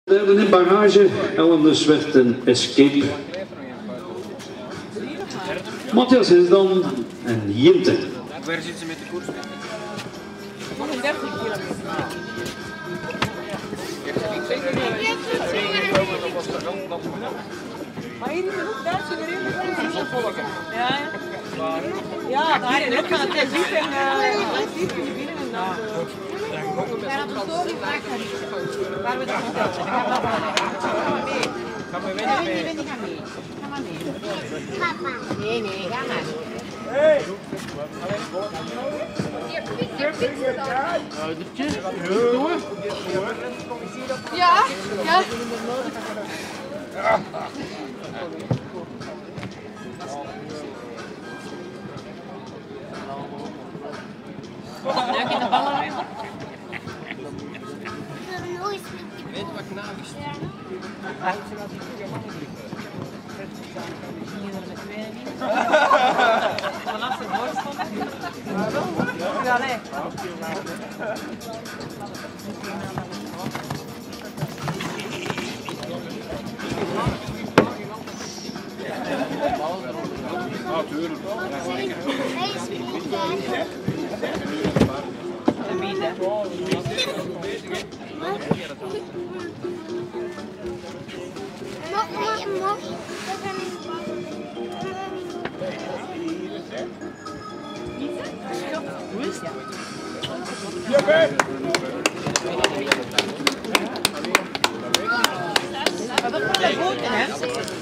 Derde in barrage, Ellen de Zwart en Escape. Matthias Hesdan en Jinte. Waar zit ze met de koers? Nog een 30 kilometer. Maar hier in de hoek, daar zit erin. Ja, ja, daar in de hoek van het diep en diep in de binnen en dan. Waar we dat verteld zijn. Ga maar mee. Ga maar mee. Papa. Nee, ga maar. Hey! Ja, ja. Leuk in de ballen weer. Weet je wat knaap is? Vanaf de borst ja, nee. Dat is wel een goede, hè?